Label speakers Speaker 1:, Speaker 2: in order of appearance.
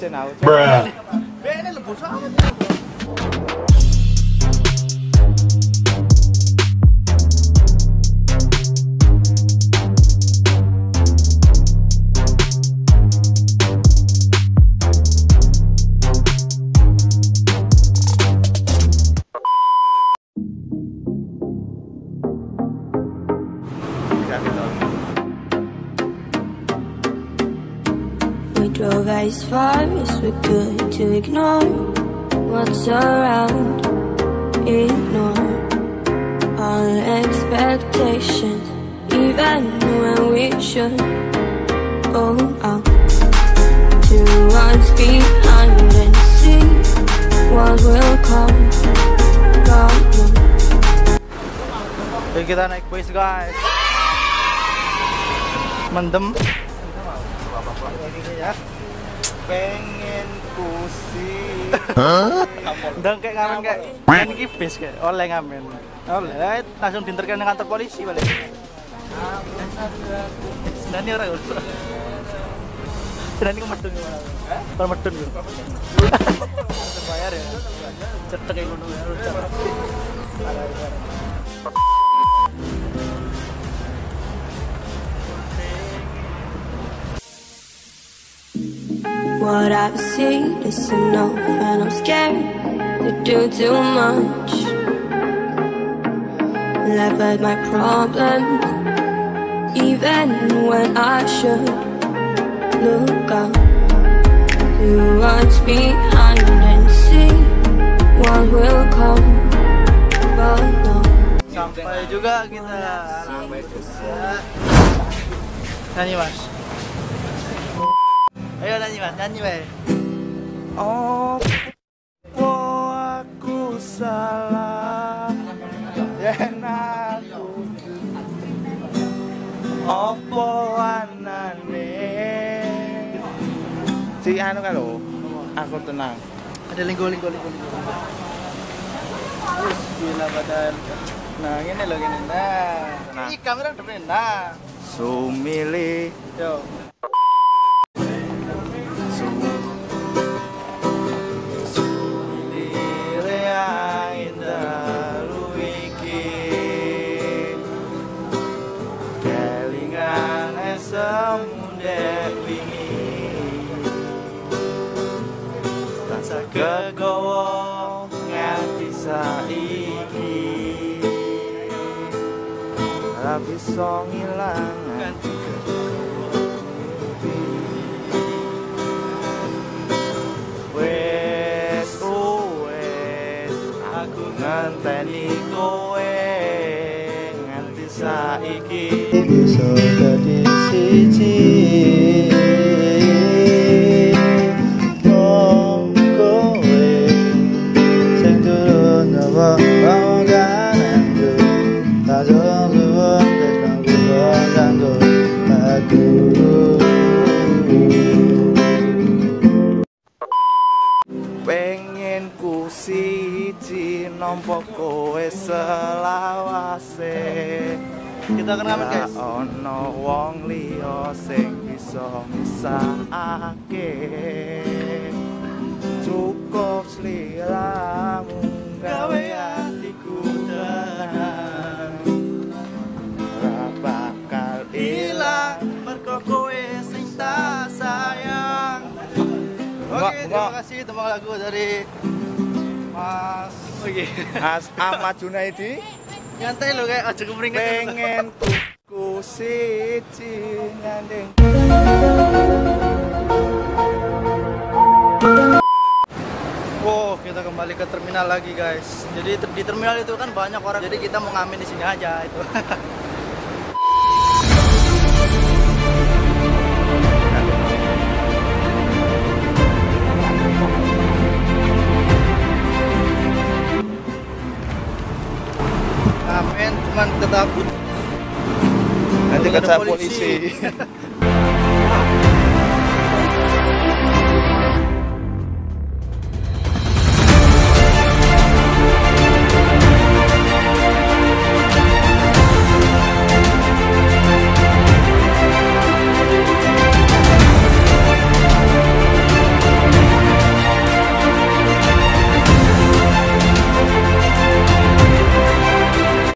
Speaker 1: Sen aku. Ini lebih sangat.
Speaker 2: We drove as far as we could to ignore what's around, ignore all expectations, even when we should go out to what's behind and see what will come. God knows.
Speaker 1: Jadi kita naik bus guys. Mendem. Ya. Pengen kusi. Udah kayak ngamen kayak kan iki bis kayak oleh ngamen. Oleh langsung diinterkan dengan kantor polisi balik. Dan ini orang udah. Dan ini medun gimana? Kalau medun gitu. Bayar ya. Cetek kayak ngono ya.
Speaker 2: What I've seen is enough, and I'm scared to do too much. Laugh at my problems, even when I should look up to what's behind and see what will come. But no.
Speaker 1: Sampai juga kita. Nyanyi mas. Ayo nyanyi mas, nyanyi mas. Oh, aku salah, yen aku opo anane. Si anu kan lo, aku tenang. Ada linggo. Gila badan. Nah, gini loh gini. Nah. Ini kamera depan. Nah. Sumili. Yo. Kegowo nganti saiki ora bisa ngilang nganti wes aku ngenteni kowe nganti saiki bisa dadi siji. Pengen ku siji nampa kowe selawase. Kita akan ngamen guys. Ono wong liya sing bisa misahake. Cukup sliramu gawe atiku tenang. Ora bakal ilang mergo kowe sing tak sayang. Oke, terima kasih tembang lagu dari Mas Ahmad Junaidi. Nyantai lo kayak aja kemeringat. Pengen ku siji nyanding. Wow, kita kembali ke terminal lagi guys. Jadi di terminal itu kan banyak orang. Jadi kita mau ngamen di sini aja itu. Amin, cuman ketakut. Nanti kata polisi.